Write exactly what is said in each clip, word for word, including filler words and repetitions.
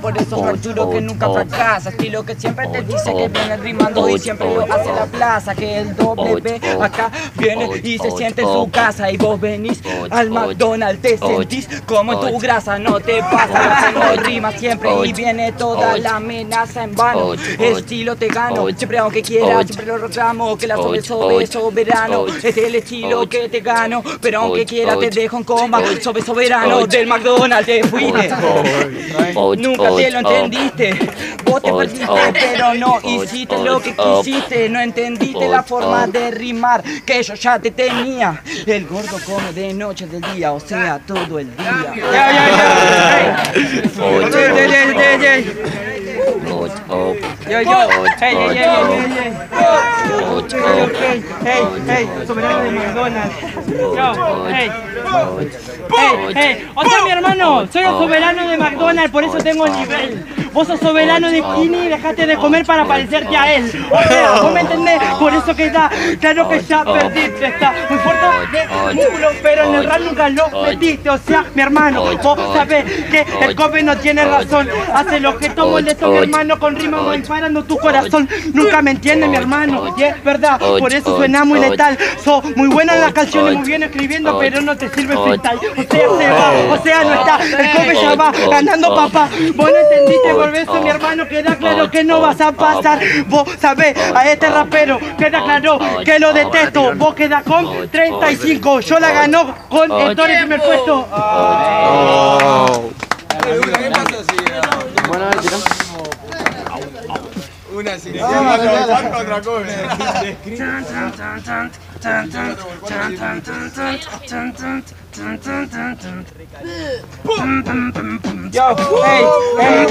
Por eso fracturo que nunca fracasa. Estilo que siempre te dice que viene rimando y siempre lo hace la plaza. Que el doble B acá viene y se siente en su casa. Y vos venís al McDonald's, te sentís como en tu grasa. No te pasa, hacemos rima siempre y viene toda la amenaza en vano. Estilo te gano, siempre aunque quiera, siempre lo reclamo. Que la sobre sobre soberano, es el estilo que te gano. Pero aunque quiera te dejo en coma, sobre soberano del McDonald's te fuiste. Nunca te lo entendiste, vos te perdiste, pero no hiciste lo que quisiste. No entendiste la forma de rimar que yo ya te tenía. El gordo come de noche del día, o sea, todo el día. Ya, ya, ya. Yo, yo, hey, hey, hey, hey, hey, hey, soberano de McDonald's. Yo, hey, hey, hey, o sea, mi hermano, soy el soberano de McDonald's, por eso tengo el nivel. Vos sos soberano de Skinny y dejaste de comer para parecerte a él. O sea, vos me entendés, por eso que está, claro que ya perdiste, está muy fuerte de músculo, pero en el rap nunca lo metiste. O sea, mi hermano, vos sabés que el cope no tiene razón. Hace lo que tomo el de mi hermano con rima muy disparando tu corazón. Nunca me entiende, mi hermano, y es verdad, por eso suena muy letal. Sos muy bueno en las canciones, muy bien escribiendo, pero no te sirve freestyle. O sea, se va, o sea, no está, el cope ya va ganando, papá. Vos no entendiste, por eso, mi hermano, queda claro que no vas a pasar. Vos sabés, a este rapero queda claro que lo detesto. Vos quedás con treinta y cinco, yo la ganó con el Tore primer puesto. Una sin otra cosa. Yo, hey, hey,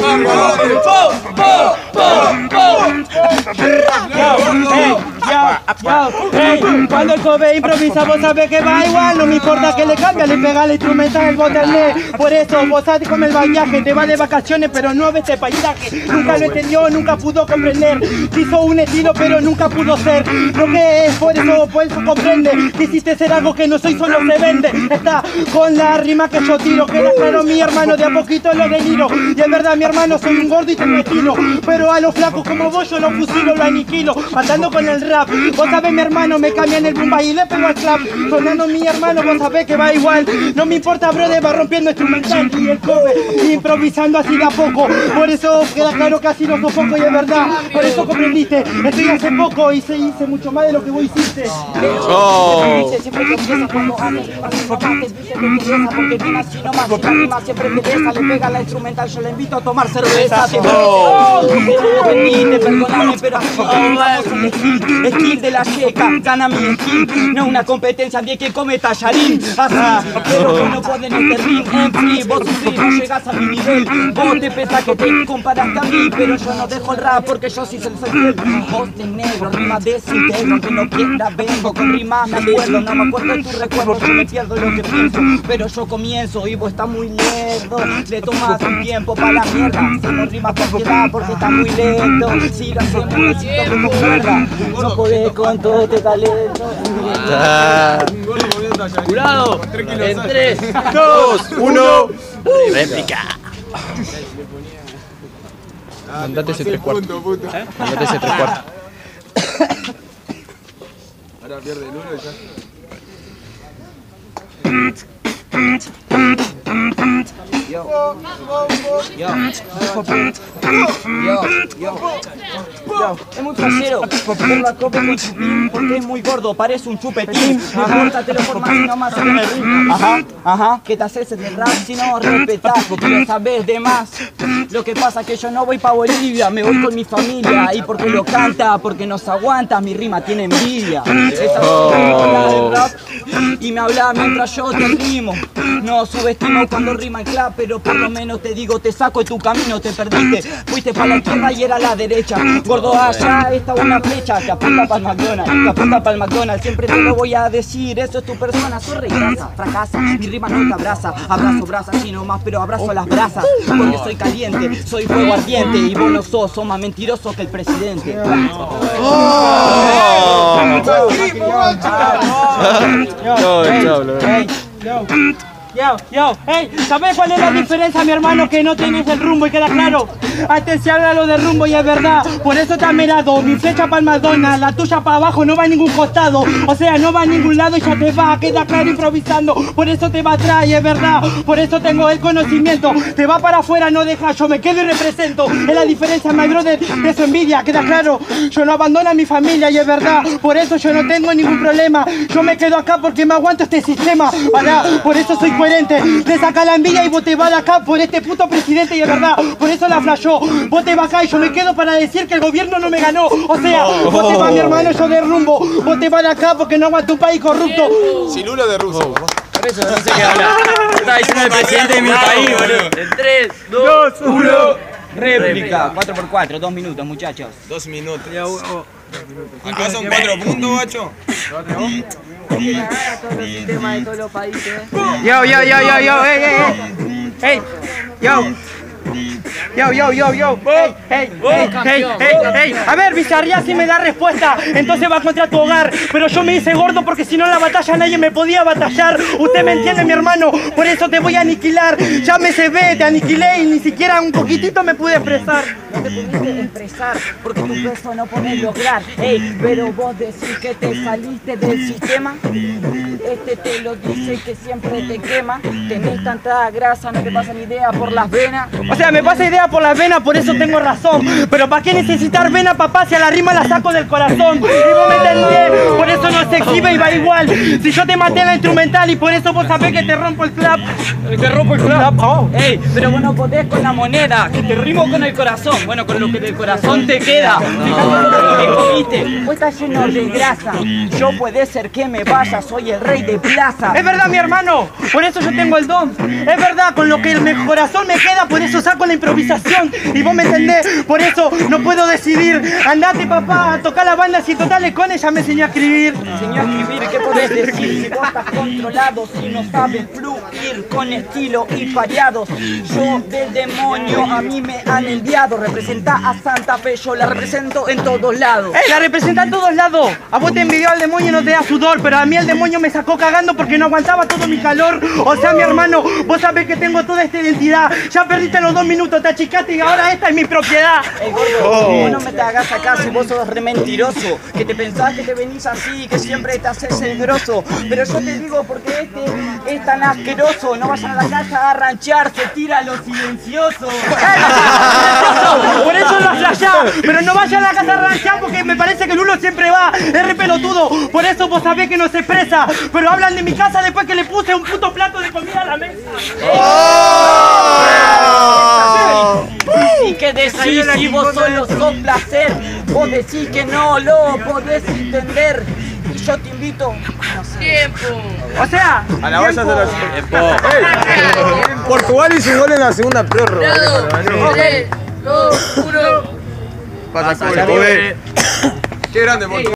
hey, cuando el cobe improvisa, vos sabés que va igual, no me importa que le cambie, le pega la instrumental, el botelé. Por eso vos sabés como el viaje, te va de vacaciones, pero no ves este paisaje. Nunca lo entendió, nunca pudo comprender. Hizo un estilo, pero nunca pudo ser lo que es, por eso, por eso comprende. Quisiste ser algo que no soy, solo se vende. Está con la rima que yo tiro, queda claro, mi hermano, de a poquito lo deliro. Y es verdad, mi hermano, soy un gordo y tengo estilo, pero a los flacos como vos yo lo fusilo, lo aniquilo, matando con el rap. Vos sabés, mi hermano, me cambian el bumba y le pego al clap. Sonando mi hermano, vos sabés que va igual. No me importa, brother, va rompiendo instrumental y el cover, improvisando así de a poco. Por eso queda claro que así lo sofoco y es verdad. Por eso comprendiste, estoy hace poco y se hice mucho más de lo que vos hiciste. Oh. Siempre te empieza cuando haces, porque viene así nomás, y la rima siempre te besa, le pega la instrumental, yo le invito a tomar cerveza. Oh, te perdóname, pero así vamos un skill, skill de la checa, gana mi skill, no una competencia de que come tallarín, así, pero que no pueden este ring, en fin, vos sufrís, no llegas a mi nivel, vos te pensás que te comparaste a mí, pero yo no dejo el rap porque yo sí soy fiel, vos de negro, rima desintegro, que no quiera vengo, con rimas me acuerdo, no me acuerdo de tu recuerdo, yo me pierdo lo que pienso, pero yo comienzo y vos estás muy lerdo, le tomas un tiempo para la mierda, si no rimas por piedad porque está muy lento, si lo hacemos necesito como cuerda, no podés con todo este talento. Jurado, en tres, dos, uno, réplica. Mandate ese tres cuartos. Mandate ese tres cuartos. Ahora pierde el uno y ya. Yo, yo, yo, yo, yo, es muy flashero, pero la copa con chupín, porque es muy gordo, parece un chupetín. No importa, te lo formas y nomás en el ring. Ajá, ajá, que te haces en el rap si no respetás, porque lo sabés de más. Lo que pasa es que yo no voy pa' Bolivia, me voy con mi familia. Y porque lo canta, porque nos aguanta, mi rima tiene envidia. Esa oh. del rap y me habla mientras yo te rimo. No subestimo cuando rima el clap, pero por lo menos te digo, te saco de tu camino, te perdiste. Fuiste para la izquierda y era la derecha. Gordo, allá está una flecha que apunta para el McDonald's, que apunta para el McDonald's. Siempre te lo voy a decir, eso es tu persona, sos regrasa, fracasa. Mi rima no te abraza, abrazo brasas así nomás, pero abrazo a las brasas. Porque soy caliente, soy fuego ardiente y vos no sos, sos más mentiroso que el presidente. Yo, yo, hey, ¿sabes cuál es la diferencia, mi hermano? Que no tienes el rumbo y queda claro. Antes se habla lo de rumbo y es verdad. Por eso te ha mirado, mi flecha para el Madonna, la tuya para abajo, no va a ningún costado. O sea, no va a ningún lado y ya te va, queda claro improvisando. Por eso te va atrás y es verdad. Por eso tengo el conocimiento. Te va para afuera, no deja, yo me quedo y represento. Es la diferencia, my brother, de su envidia, queda claro. Yo no abandono a mi familia y es verdad. Por eso yo no tengo ningún problema. Yo me quedo acá porque me aguanto este sistema. Para, por eso soy coherente. Te saca la envidia y vos te vas de acá por este puto presidente y es verdad. Por eso la flashó. Vos te vas acá y yo me quedo para decir que el gobierno no me ganó. O sea, vos te vas, mi hermano, yo de rumbo. Vos te vas de acá porque no aguanto un país corrupto. Cilulo de ruso. Por eso no sé qué hablar. Estaba diciendo el presidente de mi país, boludo. En tres, dos, uno. Réplica. cuatro por cuatro, dos minutos, muchachos. Dos minutos. Acá son cuatro puntos, guacho. Yo, yo, yo, yo, yo, hey, hey, hey, yo. Yo, yo, yo, yo, hey, hey, hey, hey, hey, hey. A ver, Bizarría sí me da respuesta, entonces va contra tu hogar. Pero yo me hice gordo porque si no en la batalla nadie me podía batallar. Usted me entiende, mi hermano, por eso te voy a aniquilar. Ya me se ve, te aniquilé y ni siquiera un poquitito me pude expresar. No te pudiste expresar porque tu peso no podés lograr. Ey, pero vos decís que te saliste del sistema. Este te lo dice que siempre te quema. Tenés tanta grasa, no te pasa ni idea por las venas. O sea, me pasa idea por las venas, por eso tengo razón. Pero ¿para qué necesitar venas, papá, si a la rima la saco del corazón? Y vos me entendés, por eso no se exhibe y va igual. Si yo te maté en la instrumental y por eso vos sabés que te rompo el clap. Te rompo el clap. Oh. Ey, pero vos no podés con la moneda, que te rimo con el corazón. Bueno, con lo que del corazón te queda. Fíjate lo que comiste. Vos estás lleno de grasa. Yo puede ser que me vaya, soy el rey de plaza. Es verdad, mi hermano, por eso yo tengo el don. Es verdad, con lo que el corazón me queda, por eso saco la improvisación. Y vos me entendés, por eso no puedo decidir. Andate, papá, a tocar la banda, si total con ella me enseñó a escribir. Enseñó a escribir, ¿qué podés decir? Si vos estás controlado, si no sabes fluir con estilo y pareados. Yo del demonio a mí me han enviado. Representa a Santa Fe, yo la represento en todos lados. ¡Eh, la representa en todos lados! A vos te envidió al demonio y no te da sudor, pero a mí el demonio me sacó cagando porque no aguantaba todo mi calor. O sea, mi hermano, vos sabés que tengo toda esta identidad. Ya perdiste los dos minutos, te achicaste y ahora esta es mi propiedad. Ey, gordo, oh. Vos no me te hagas acá si vos sos re mentiroso. Que te pensás que te venís así, que siempre te haces el grosso. Pero yo te digo porque este es tan asqueroso. No vayan a la casa a ranchear, se tira lo silencioso. Por eso lo flashá, pero no vayan a la casa a ranchear porque me parece que el uno siempre va. Es re pelotudo, por eso vos sabés que no se expresa. Pero hablan de mi casa después que le puse un puto plato de comida a la mesa. Oh. Y que decís si vos solo sos placer. Vos decís que no lo podés entender. Y yo te invito, no sé. Tiempo. O sea, a la valla de la tiempo. Hey. Portugal hizo gol en la segunda prórroga. tres, dos, uno. Pasa, Qué grande, Portugal.